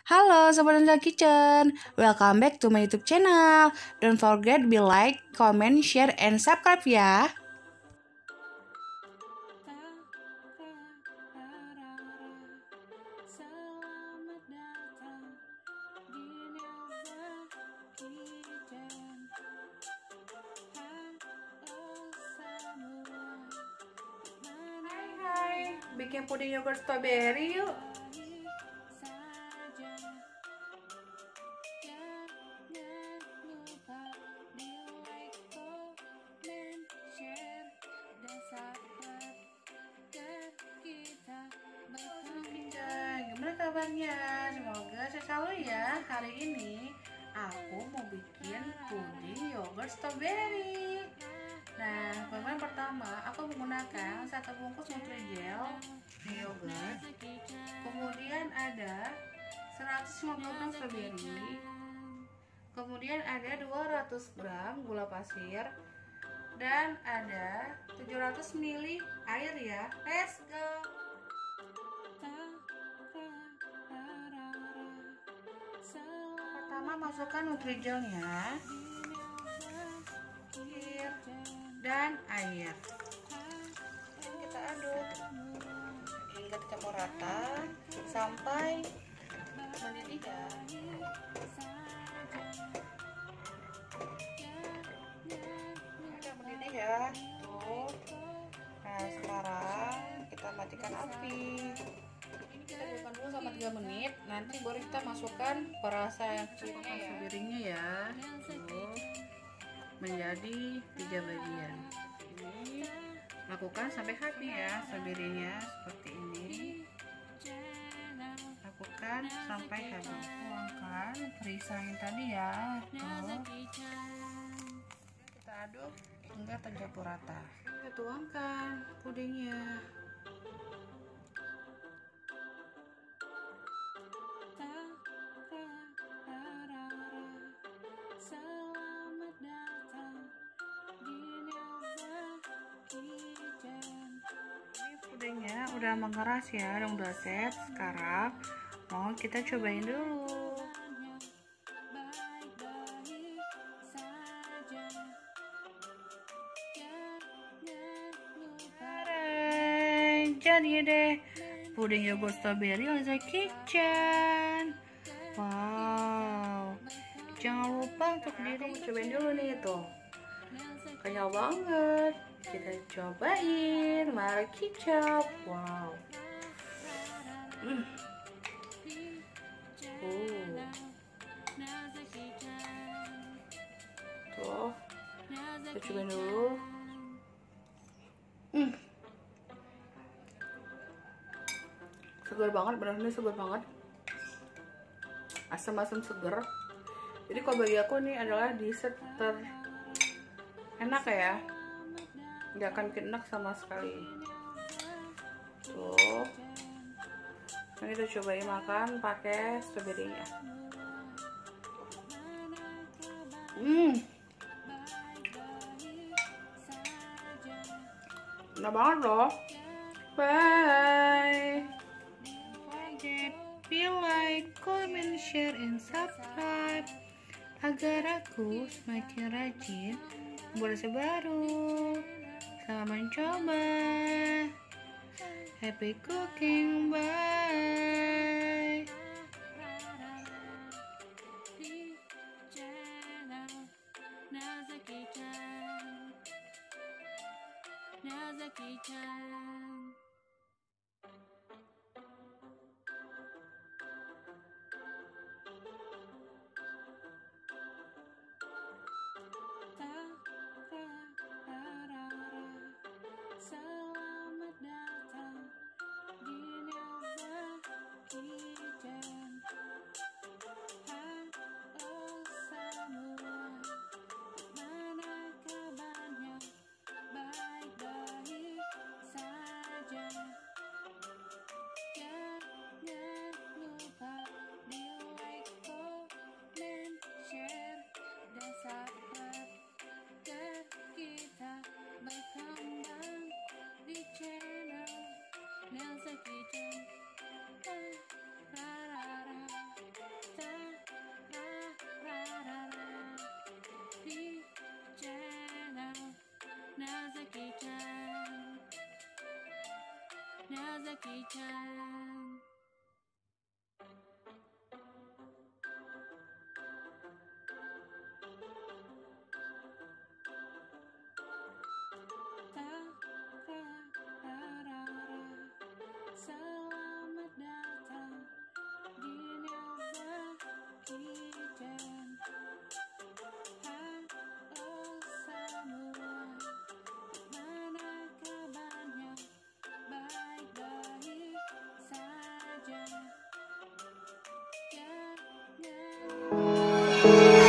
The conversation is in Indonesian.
Halo Sobat Ninja Kitchen, welcome back to my YouTube channel. Don't forget be like, comment, share, and subscribe ya. Hai, bikin puding yogurt strawberry yuk. Gimana kabarnya? Semoga sehat selalu ya. Hari ini aku mau bikin puding yogurt strawberry. Nah, bahan pertama aku menggunakan 1 bungkus Nutrijel yogurt. Kemudian ada 150 gram strawberry. Kemudian ada 200 gram gula pasir dan ada 700 ml air ya. Let's go. Pertama masukkan Nutrijelnya, dan air. Kita aduk hingga dicampur rata sampai mendidih ya. Udah mendidih ya. Tuh. Nah, sekarang kita matikan api. Ini kita bukan dulu selama 3 menit. Nanti baru kita masukkan perasa yang strawberry-nya ya. Tuh. Menjadi 3 bagian. Ini lakukan sampai habis ya strawberry-nya seperti ini. Lakukan sampai habis. Tuangkan perisa yang tadi ya. Tuh. Kita aduk hingga tercampur rata. Kita tuangkan pudingnya. Pudingnya udah mengeras ya, udah set. Sekarang mau kita cobain dulu. Jadi deh puding yogurt strawberry Ninja Kitchen. Wow, jangan lupa untuk cobain dulu nih tuh, kenyal banget. Kita cobain, mari kicap. Wow. Tuh, kita cobain dulu. Segar banget, benar-benar segar banget. Asam-asam segar. Jadi kalau bagi aku ini adalah dessert enak ya. Nggak akan bikin enak sama sekali. Tuh. Nah, kita cobain makan pakai stroberinya. Enak banget loh. Bye. Feel like, comment, share, and subscribe agar aku semakin rajin buat resep baru. Selamat mencoba. Happy cooking, bye. menyedihkan. Selamat datang Dina Zaki dan halo semua, mana kabarnya? Baik-baik saja. Jangan